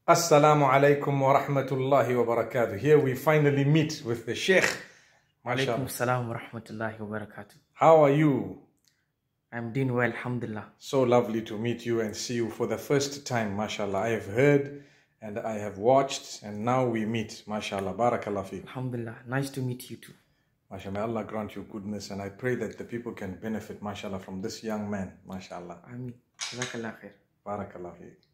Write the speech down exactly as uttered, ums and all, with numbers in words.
Assalamu alaikum wa rahmatullahi wa barakatuh. Here we finally meet with the Sheikh. Alaikum salam wa rahmatullahi wa barakatuh. How are you? I'm doing well, alhamdulillah. So lovely to meet you and see you for the first time, mashallah. I have heard and I have watched and now we meet, mashallah. Barakallah fi. Alhamdulillah. Nice to meet you too. Mashallah, may Allah grant you goodness and I pray that the people can benefit, mashallah, from this young man, mashallah. Ameen. Jazakallah khair. Barakallah fi.